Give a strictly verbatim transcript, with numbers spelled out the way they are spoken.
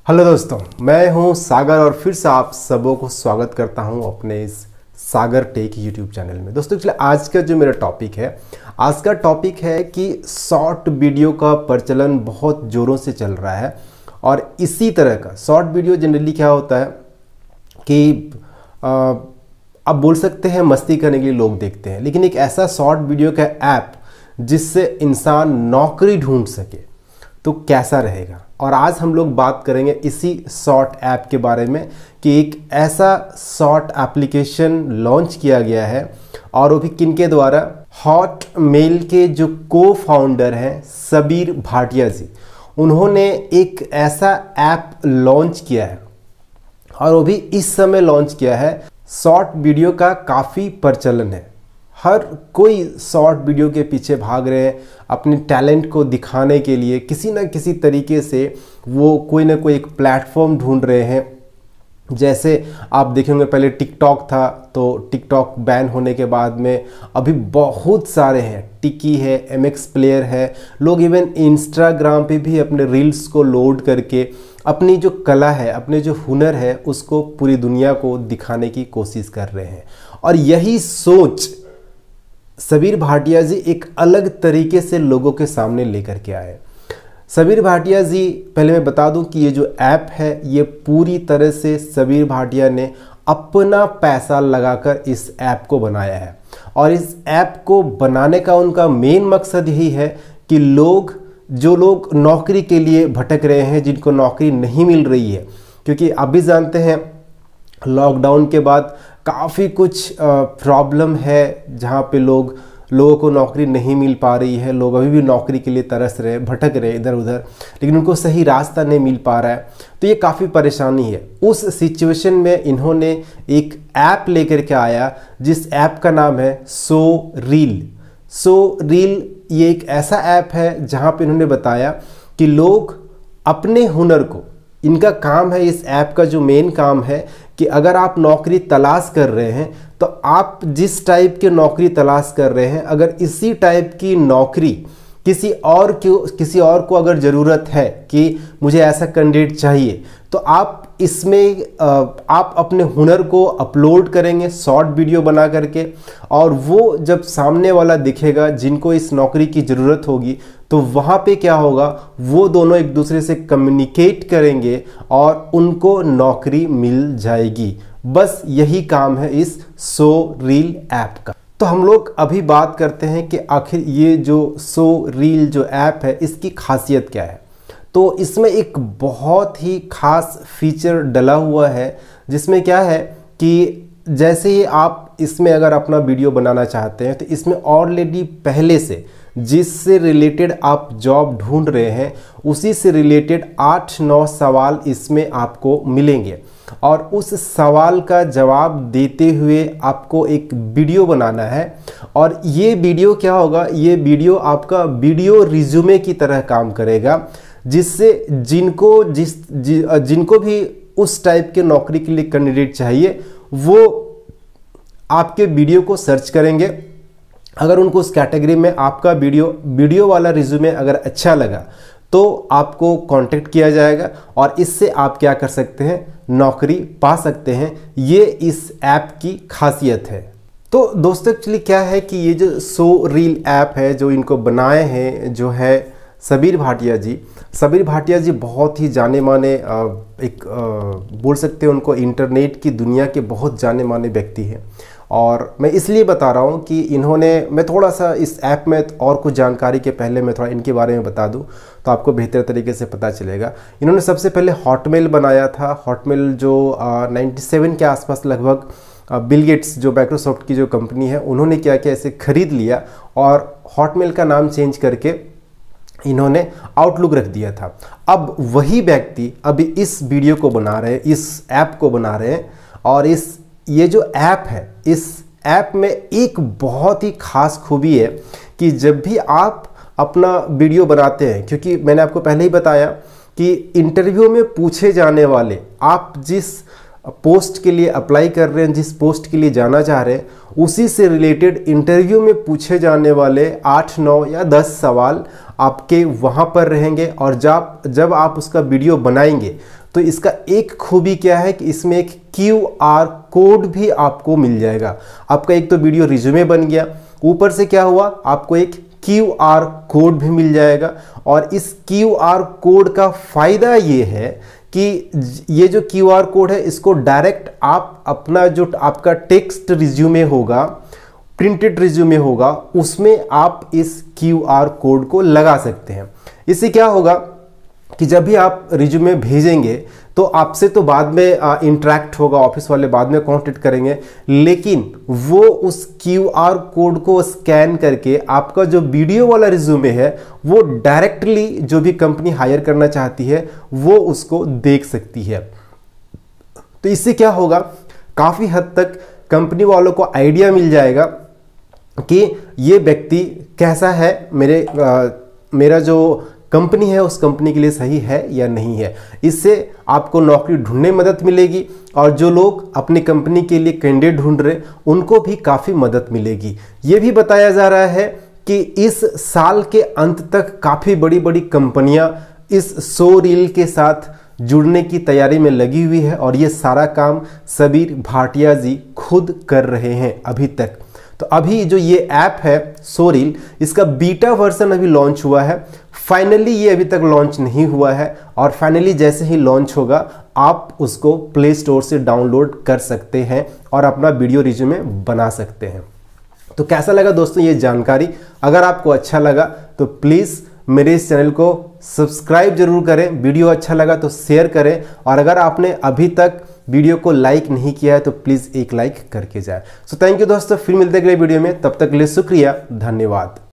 Hello दोस्तों, मैं हूं सागर और फिर से आप सबों को स्वागत करता हूं अपने इस सागर टेक यूट्यूब चैनल में। दोस्तों चलिए आज का जो मेरा टॉपिक है, आज का टॉपिक है कि शॉर्ट वीडियो का प्रचलन बहुत ज़ोरों से चल रहा है। और इसी तरह का शॉर्ट वीडियो जनरली क्या होता है कि आ, आप बोल सकते हैं मस्ती करने के लिए लोग देखते हैं, लेकिन एक ऐसा शॉर्ट वीडियो का ऐप जिससे इंसान नौकरी ढूंढ सके तो कैसा रहेगा। और आज हम लोग बात करेंगे इसी शॉर्ट ऐप के बारे में कि एक ऐसा शॉर्ट एप्लीकेशन लॉन्च किया गया है और वो भी किनके द्वारा, हॉटमेल के जो को फाउंडर हैं सबीर भाटिया जी, उन्होंने एक ऐसा ऐप लॉन्च किया है और वो भी इस समय लॉन्च किया है। शॉर्ट वीडियो का काफ़ी प्रचलन है, हर कोई शॉर्ट वीडियो के पीछे भाग रहे हैं अपने टैलेंट को दिखाने के लिए। किसी ना किसी तरीके से वो कोई ना कोई एक प्लेटफॉर्म ढूंढ रहे हैं। जैसे आप देखेंगे पहले टिकटॉक था, तो टिकटॉक बैन होने के बाद में अभी बहुत सारे हैं, टिकी है, एम एक्स प्लेयर है, लोग इवन इंस्टाग्राम पे भी अपने रील्स को लोड करके अपनी जो कला है, अपने जो हुनर है, उसको पूरी दुनिया को दिखाने की कोशिश कर रहे हैं। और यही सोच सबीर भाटिया जी एक अलग तरीके से लोगों के सामने लेकर के आए। सबीर भाटिया जी, पहले मैं बता दूं कि ये जो ऐप है ये पूरी तरह से सबीर भाटिया ने अपना पैसा लगाकर इस ऐप को बनाया है। और इस ऐप को बनाने का उनका मेन मकसद यही है कि लोग, जो लोग नौकरी के लिए भटक रहे हैं, जिनको नौकरी नहीं मिल रही है, क्योंकि आप भी जानते हैं लॉकडाउन के बाद काफ़ी कुछ प्रॉब्लम है जहाँ पे लोग लोगों को नौकरी नहीं मिल पा रही है। लोग अभी भी नौकरी के लिए तरस रहे, भटक रहे इधर उधर, लेकिन उनको सही रास्ता नहीं मिल पा रहा है, तो ये काफ़ी परेशानी है। उस सिचुएशन में इन्होंने एक ऐप लेकर के आया जिस ऐप का नाम है सो रील। सो रील ये एक ऐसा ऐप है जहाँ पे इन्होंने बताया कि लोग अपने हुनर को, इनका काम है, इस ऐप का जो मेन काम है कि अगर आप नौकरी तलाश कर रहे हैं तो आप जिस टाइप की नौकरी तलाश कर रहे हैं, अगर इसी टाइप की नौकरी किसी और को किसी और को अगर ज़रूरत है कि मुझे ऐसा कैंडिडेट चाहिए, तो आप इसमें आप अपने हुनर को अपलोड करेंगे शॉर्ट वीडियो बना करके, और वो जब सामने वाला दिखेगा जिनको इस नौकरी की ज़रूरत होगी, तो वहाँ पे क्या होगा, वो दोनों एक दूसरे से कम्युनिकेट करेंगे और उनको नौकरी मिल जाएगी। बस यही काम है इस सो रील ऐप का। तो हम लोग अभी बात करते हैं कि आखिर ये जो सो रील जो ऐप है इसकी खासियत क्या है। तो इसमें एक बहुत ही खास फीचर डला हुआ है जिसमें क्या है कि जैसे ही आप इसमें अगर अपना वीडियो बनाना चाहते हैं तो इसमें ऑलरेडी पहले से जिससे रिलेटेड आप जॉब ढूंढ रहे हैं उसी से रिलेटेड आठ नौ सवाल इसमें आपको मिलेंगे, और उस सवाल का जवाब देते हुए आपको एक वीडियो बनाना है। और ये वीडियो क्या होगा, ये वीडियो आपका वीडियो रिज्यूमे की तरह काम करेगा, जिससे जिनको जिस जि, जिनको भी उस टाइप के नौकरी के लिए कैंडिडेट चाहिए वो आपके वीडियो को सर्च करेंगे। अगर उनको उस कैटेगरी में आपका वीडियो वीडियो वाला रिज्यूमे अगर अच्छा लगा तो आपको कांटेक्ट किया जाएगा और इससे आप क्या कर सकते हैं, नौकरी पा सकते हैं। ये इस ऐप की खासियत है। तो दोस्तों एक्चुअली क्या है कि ये जो सो रील ऐप है जो इनको बनाए हैं जो है सबीर भाटिया जी, सबीर भाटिया जी बहुत ही जाने माने एक बोल सकते हैं उनको इंटरनेट की दुनिया के बहुत जाने माने व्यक्ति हैं। और मैं इसलिए बता रहा हूँ कि इन्होंने, मैं थोड़ा सा इस ऐप में और कुछ जानकारी के पहले मैं थोड़ा इनके बारे में बता दूँ तो आपको बेहतर तरीके से पता चलेगा। इन्होंने सबसे पहले हॉटमेल बनाया था। हॉटमेल जो नाइन्टी सेवन के आसपास लगभग बिल गेट्स जो माइक्रोसॉफ्ट की जो कंपनी है, उन्होंने क्या किया, इसे खरीद लिया और हॉटमेल का नाम चेंज करके इन्होंने आउटलुक रख दिया था। अब वही व्यक्ति अभी इस वीडियो को बना रहे हैं, इस ऐप को बना रहे हैं। और इस ये जो ऐप है, इस ऐप में एक बहुत ही खास खूबी है कि जब भी आप अपना वीडियो बनाते हैं, क्योंकि मैंने आपको पहले ही बताया कि इंटरव्यू में पूछे जाने वाले, आप जिस पोस्ट के लिए अप्लाई कर रहे हैं, जिस पोस्ट के लिए जाना चाह रहे हैं, उसी से रिलेटेड इंटरव्यू में पूछे जाने वाले आठ नौ या दस सवाल आपके वहाँ पर रहेंगे। और जब जब आप उसका वीडियो बनाएंगे तो इसका एक खूबी क्या है कि इसमें एक क्यू आर कोड भी आपको मिल जाएगा। आपका एक तो वीडियो रिज्यूमे बन गया, ऊपर से क्या हुआ, आपको एक क्यू आर कोड भी मिल जाएगा। और इस क्यू आर कोड का फायदा ये है कि ये जो क्यू आर कोड है इसको डायरेक्ट आप अपना जो आपका टेक्स्ट रिज्यूमे होगा, प्रिंटेड रिज्यूमे होगा, उसमें आप इस क्यू आर कोड को लगा सकते हैं। इससे क्या होगा कि जब भी आप रिज्यूमे भेजेंगे तो आपसे तो बाद में इंटरेक्ट होगा, ऑफिस वाले बाद में कांटेक्ट करेंगे, लेकिन वो उस क्यू आर कोड को स्कैन करके आपका जो वीडियो वाला रिज्यूमे है वो डायरेक्टली जो भी कंपनी हायर करना चाहती है वो उसको देख सकती है। तो इससे क्या होगा, काफ़ी हद तक कंपनी वालों को आइडिया मिल जाएगा कि ये व्यक्ति कैसा है, मेरे आ, मेरा जो कंपनी है उस कंपनी के लिए सही है या नहीं है। इससे आपको नौकरी ढूंढने में मदद मिलेगी और जो लोग अपनी कंपनी के लिए कैंडिडेट ढूंढ रहे उनको भी काफ़ी मदद मिलेगी। ये भी बताया जा रहा है कि इस साल के अंत तक काफ़ी बड़ी बड़ी कंपनियां इस सौ रील के साथ जुड़ने की तैयारी में लगी हुई है और ये सारा काम सबीर भाटिया जी खुद कर रहे हैं अभी तक। तो अभी जो ये ऐप है सौ रील, इसका बीटा वर्जन अभी लॉन्च हुआ है, फाइनली ये अभी तक लॉन्च नहीं हुआ है और फाइनली जैसे ही लॉन्च होगा आप उसको प्ले स्टोर से डाउनलोड कर सकते हैं और अपना वीडियो रिज्यूमे बना सकते हैं। तो कैसा लगा दोस्तों ये जानकारी? अगर आपको अच्छा लगा तो प्लीज़ मेरे इस चैनल को सब्सक्राइब जरूर करें, वीडियो अच्छा लगा तो शेयर करें और अगर आपने अभी तक वीडियो को लाइक नहीं किया है तो प्लीज़ एक लाइक करके जाए। सो थैंक यू दोस्तों, फिर मिलते हैं अगले वीडियो में, तब तक के लिए शुक्रिया, धन्यवाद।